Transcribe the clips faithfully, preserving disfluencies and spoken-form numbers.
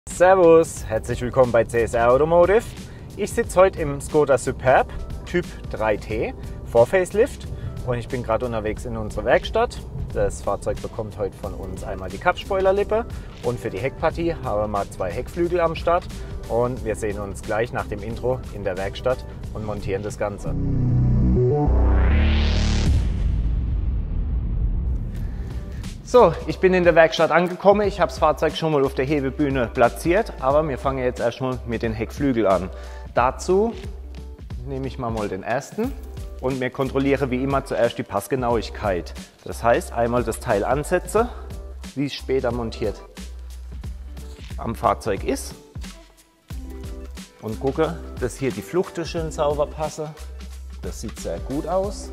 Servus, herzlich willkommen bei C S R Automotive. Ich sitze heute im Skoda Superb Typ drei T vor Facelift und ich bin gerade unterwegs in unsere Werkstatt. Das Fahrzeug bekommt heute von uns einmal die Cup-Spoilerlippe und für die Heckpartie haben wir mal zwei Heckflügel am Start und wir sehen uns gleich nach dem Intro in der Werkstatt und montieren das Ganze. So, ich bin in der Werkstatt angekommen. Ich habe das Fahrzeug schon mal auf der Hebebühne platziert, aber wir fangen jetzt erstmal mit den Heckflügeln an. Dazu nehme ich mal, mal den ersten und wir kontrollieren wie immer zuerst die Passgenauigkeit. Das heißt, einmal das Teil ansetze, wie es später montiert am Fahrzeug ist und gucke, dass hier die Fluchte schön sauber passen. Das sieht sehr gut aus.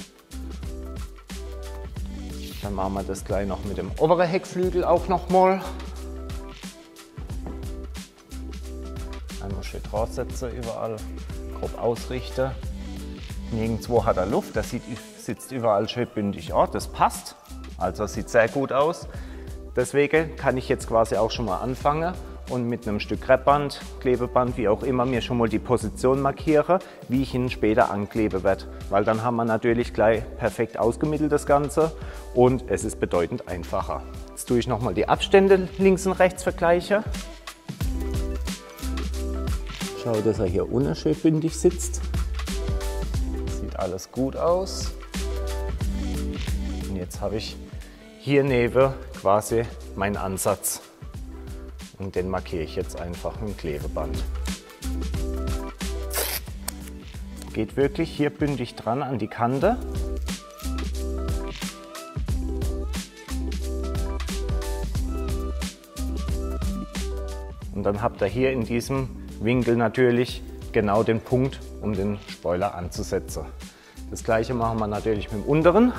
Dann machen wir das gleich noch mit dem oberen Heckflügel auch noch mal. Einmal schön draufsetzen, überall grob ausrichten. Nirgendwo hat er Luft, das sieht, sitzt überall schön bündig. Ja, das passt, also sieht sehr gut aus. Deswegen kann ich jetzt quasi auch schon mal anfangen und mit einem Stück Kreppband, Klebeband, wie auch immer, mir schon mal die Position markiere, wie ich ihn später ankleben werde. Weil dann haben wir natürlich gleich perfekt ausgemittelt das Ganze und es ist bedeutend einfacher. Jetzt tue ich nochmal die Abstände links und rechts vergleiche. Schau, dass er hier unten schön bündig sitzt. Sieht alles gut aus. Und jetzt habe ich hier neben quasi meinen Ansatz. Und den markiere ich jetzt einfach mit dem Klebeband. Geht wirklich hier bündig dran an die Kante. Und dann habt ihr hier in diesem Winkel natürlich genau den Punkt, um den Spoiler anzusetzen. Das gleiche machen wir natürlich mit dem unteren.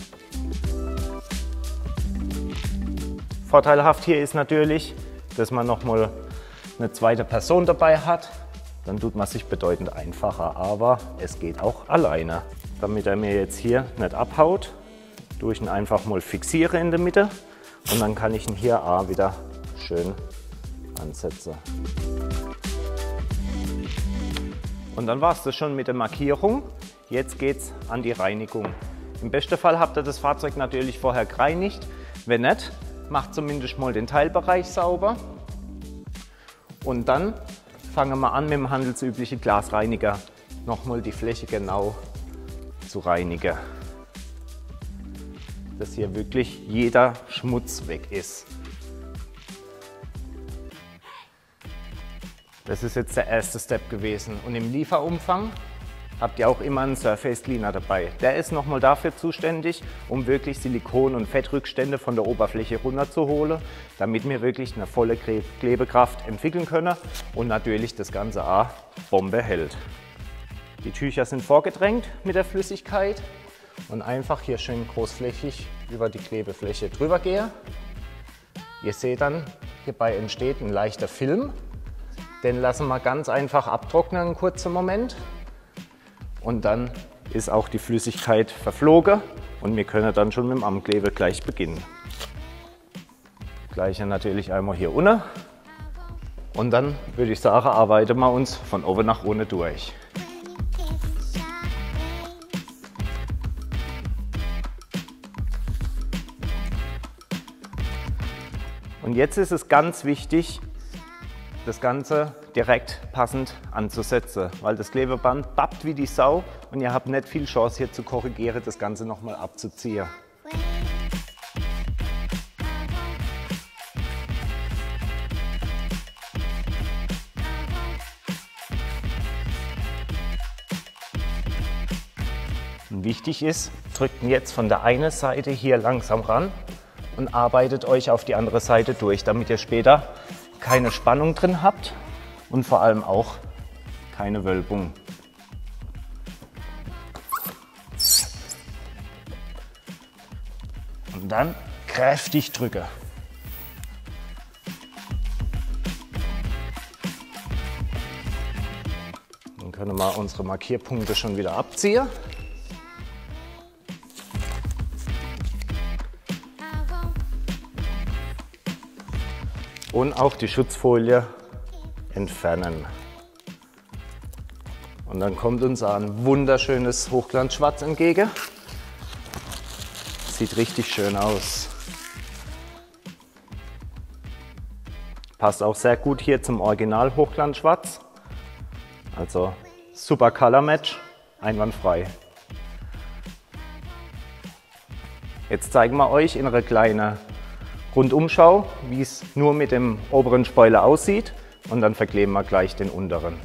Vorteilhaft hier ist natürlich, dass man noch mal eine zweite Person dabei hat, dann tut man sich bedeutend einfacher, aber es geht auch alleine. Damit er mir jetzt hier nicht abhaut, tue ich ihn einfach mal fixiere in der Mitte und dann kann ich ihn hier auch wieder schön ansetzen. Und dann war es das schon mit der Markierung. Jetzt geht es an die Reinigung. Im besten Fall habt ihr das Fahrzeug natürlich vorher gereinigt, wenn nicht, macht zumindest mal den Teilbereich sauber und dann fangen wir an mit dem handelsüblichen Glasreiniger nochmal die Fläche genau zu reinigen, dass hier wirklich jeder Schmutz weg ist. Das ist jetzt der erste Step gewesen und im Lieferumfang habt ihr auch immer einen Surface Cleaner dabei. Der ist nochmal dafür zuständig, um wirklich Silikon- und Fettrückstände von der Oberfläche runterzuholen, damit wir wirklich eine volle Klebekraft entwickeln können und natürlich das Ganze auch Bombe hält. Die Tücher sind vorgedrängt mit der Flüssigkeit und einfach hier schön großflächig über die Klebefläche drüber gehe. Ihr seht dann, hierbei entsteht ein leichter Film. Den lassen wir ganz einfach abtrocknen einen kurzen Moment. Und dann ist auch die Flüssigkeit verflogen und wir können dann schon mit dem Ankleben gleich beginnen. Gleiche natürlich einmal hier unten und dann würde ich sagen, arbeiten wir uns von oben nach unten durch. Und jetzt ist es ganz wichtig, das Ganze direkt passend anzusetzen, weil das Klebeband bappt wie die Sau und ihr habt nicht viel Chance hier zu korrigieren, das Ganze nochmal abzuziehen. Und wichtig ist, drückt ihn jetzt von der einen Seite hier langsam ran und arbeitet euch auf die andere Seite durch, damit ihr später keine Spannung drin habt und vor allem auch keine Wölbung. Und dann kräftig drücken. Dann können wir unsere Markierpunkte schon wieder abziehen. und auch die Schutzfolie entfernen. Und dann kommt uns ein wunderschönes Hochglanzschwarz entgegen. Sieht richtig schön aus. Passt auch sehr gut hier zum Original Hochglanzschwarz. Also super Color Match, einwandfrei. Jetzt zeigen wir euch in einer kleinen Rundumschau, wie es nur mit dem oberen Spoiler aussieht, und dann verkleben wir gleich den unteren.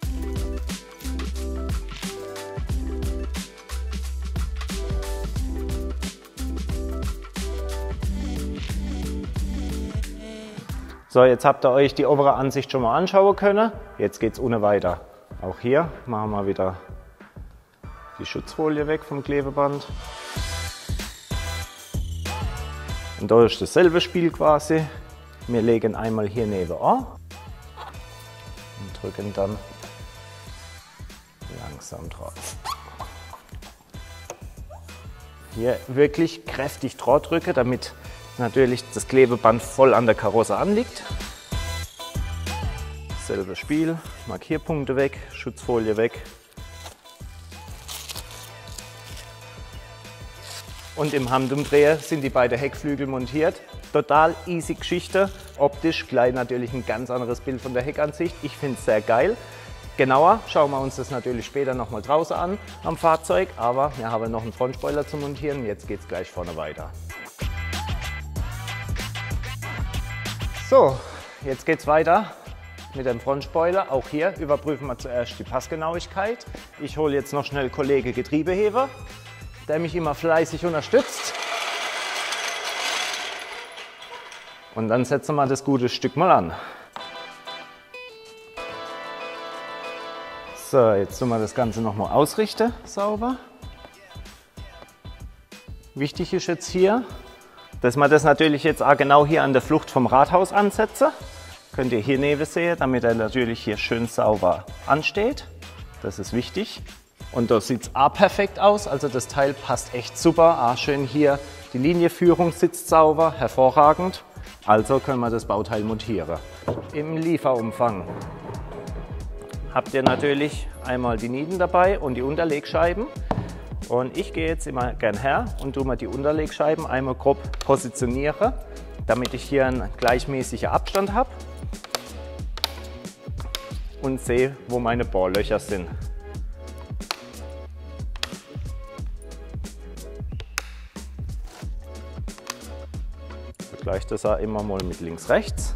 So, jetzt habt ihr euch die obere Ansicht schon mal anschauen können. Jetzt geht es ohne weiter. Auch hier machen wir wieder die Schutzfolie weg vom Klebeband. Und da ist dasselbe Spiel quasi. Wir legen einmal hier nebenan und drücken dann langsam drauf. Hier wirklich kräftig drauf drücken, damit natürlich das Klebeband voll an der Karosse anliegt. Selbe Spiel, Markierpunkte weg, Schutzfolie weg. Und im Handumdreher sind die beiden Heckflügel montiert. Total easy Geschichte. Optisch gleich natürlich ein ganz anderes Bild von der Heckansicht. Ich finde es sehr geil. Genauer schauen wir uns das natürlich später noch mal draußen an am Fahrzeug. Aber wir haben noch einen Frontspoiler zu montieren. Jetzt geht es gleich vorne weiter. So, jetzt geht es weiter mit dem Frontspoiler. Auch hier überprüfen wir zuerst die Passgenauigkeit. Ich hole jetzt noch schnell Kollege Getriebeheber, der mich immer fleißig unterstützt. Und dann setzen wir das gute Stück mal an. So, jetzt tun wir das Ganze noch mal ausrichten, sauber. Wichtig ist jetzt hier, dass wir das natürlich jetzt auch genau hier an der Flucht vom Rathaus ansetzen. Könnt ihr hier neben sehen, damit er natürlich hier schön sauber ansteht. Das ist wichtig. Und da sieht es auch perfekt aus, also das Teil passt echt super. Auch schön hier, die Linienführung sitzt sauber, hervorragend. Also können wir das Bauteil montieren. Im Lieferumfang habt ihr natürlich einmal die Nieten dabei und die Unterlegscheiben. Und ich gehe jetzt immer gern her und tue mal die Unterlegscheiben einmal grob positionieren, damit ich hier einen gleichmäßigen Abstand habe und sehe, wo meine Bohrlöcher sind. Vergleiche das auch immer mal mit links, rechts.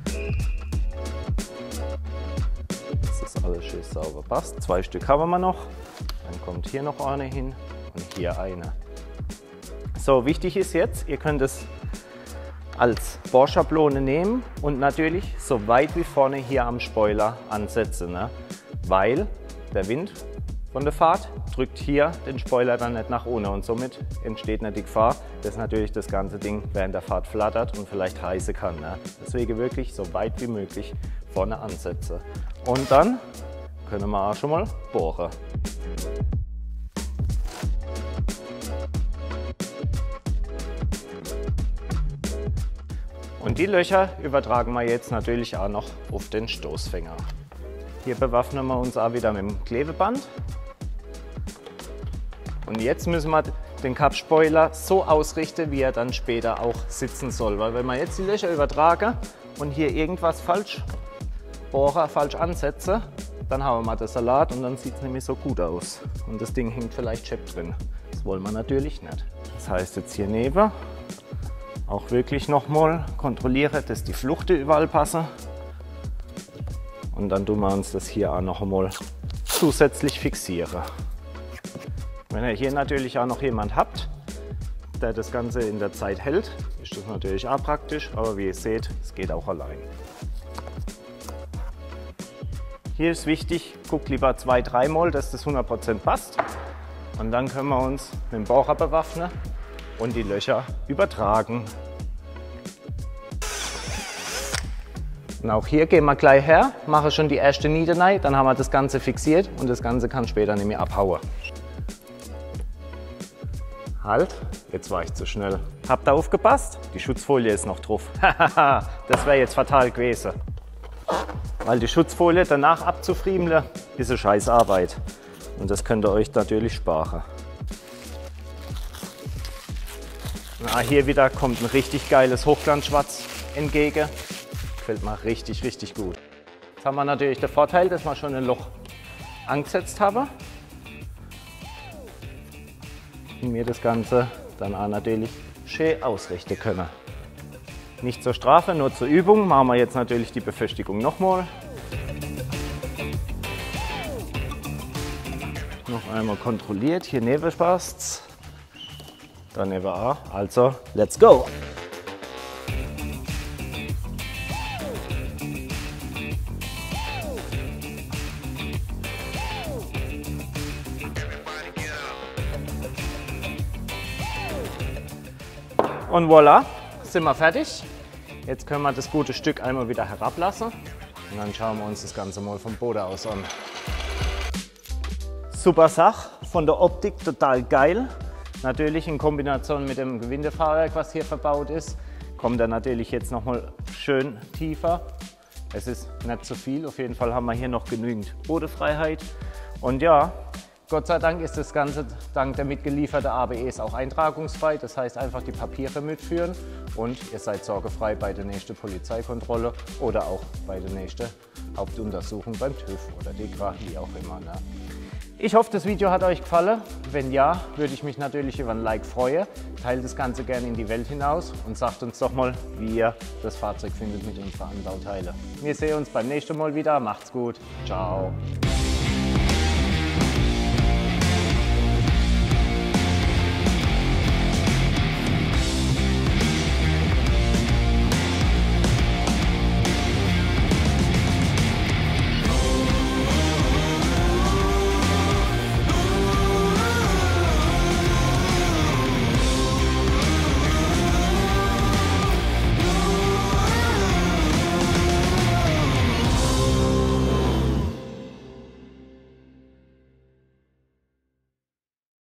Dass das alles schön sauber passt. Zwei Stück haben wir noch. Dann kommt hier noch eine hin und hier eine. So, wichtig ist jetzt, ihr könnt es als Bohrschablone nehmen und natürlich so weit wie vorne hier am Spoiler ansetzen, ne? Weil der Wind von der Fahrt drückt hier den Spoiler dann nicht nach unten und somit entsteht nicht die Gefahr, dass natürlich das ganze Ding während der Fahrt flattert und vielleicht reißen kann. Ne? Deswegen wirklich so weit wie möglich vorne ansetzen. Und dann können wir auch schon mal bohren. Und die Löcher übertragen wir jetzt natürlich auch noch auf den Stoßfänger. Hier bewaffnen wir uns auch wieder mit dem Klebeband. Und jetzt müssen wir den Cup-Spoiler so ausrichten, wie er dann später auch sitzen soll. Weil wenn wir jetzt die Löcher übertragen und hier irgendwas falsch bohren, falsch ansetzen, dann haben wir den Salat und dann sieht es nämlich so gut aus. Und das Ding hängt vielleicht schepp drin. Das wollen wir natürlich nicht. Das heißt jetzt hier neben auch wirklich nochmal kontrollieren, dass die Fluchten überall passen. Und dann tun wir uns das hier auch noch einmal zusätzlich fixieren. Wenn ihr hier natürlich auch noch jemand habt, der das Ganze in der Zeit hält, ist das natürlich auch praktisch, aber wie ihr seht, es geht auch allein. Hier ist wichtig, guckt lieber zwei, dreimal, dass das hundert Prozent passt. Und dann können wir uns mit dem Bohrer bewaffnen und die Löcher übertragen. Und auch hier gehen wir gleich her, machen schon die erste Niete rein, dann haben wir das Ganze fixiert und das Ganze kann später nicht mehr abhauen. Halt, jetzt war ich zu schnell. Habt ihr aufgepasst? Die Schutzfolie ist noch drauf. Hahaha, das wäre jetzt fatal gewesen. Weil die Schutzfolie danach abzufriemeln, ist eine scheiß Arbeit. Und das könnt ihr euch natürlich sparen. Na, hier wieder kommt ein richtig geiles Hochglanzschwarz entgegen. Gefällt mir richtig, richtig gut. Jetzt haben wir natürlich den Vorteil, dass wir schon ein Loch angesetzt haben. Und wir das Ganze dann auch natürlich schön ausrichten können. Nicht zur Strafe, nur zur Übung machen wir jetzt natürlich die Befestigung nochmal. Noch einmal kontrolliert, hier neben passt's. Daneben auch. Also, let's go! Und voilà, sind wir fertig. Jetzt können wir das gute Stück einmal wieder herablassen und dann schauen wir uns das Ganze mal vom Boden aus an. Super Sache, von der Optik total geil. Natürlich in Kombination mit dem Gewindefahrwerk, was hier verbaut ist, kommt er natürlich jetzt noch mal schön tiefer. Es ist nicht zu viel, auf jeden Fall haben wir hier noch genügend Bodefreiheit. Und ja, Gott sei Dank ist das Ganze dank der mitgelieferten A B Es auch eintragungsfrei. Das heißt, einfach die Papiere mitführen und ihr seid sorgefrei bei der nächsten Polizeikontrolle oder auch bei der nächsten Hauptuntersuchung beim TÜV oder D E K R A, wie auch immer. Ne? Ich hoffe, das Video hat euch gefallen. Wenn ja, würde ich mich natürlich über ein Like freuen. Teilt das Ganze gerne in die Welt hinaus und sagt uns doch mal, wie ihr das Fahrzeug findet mit unseren Anbauteilen. Wir sehen uns beim nächsten Mal wieder. Macht's gut. Ciao.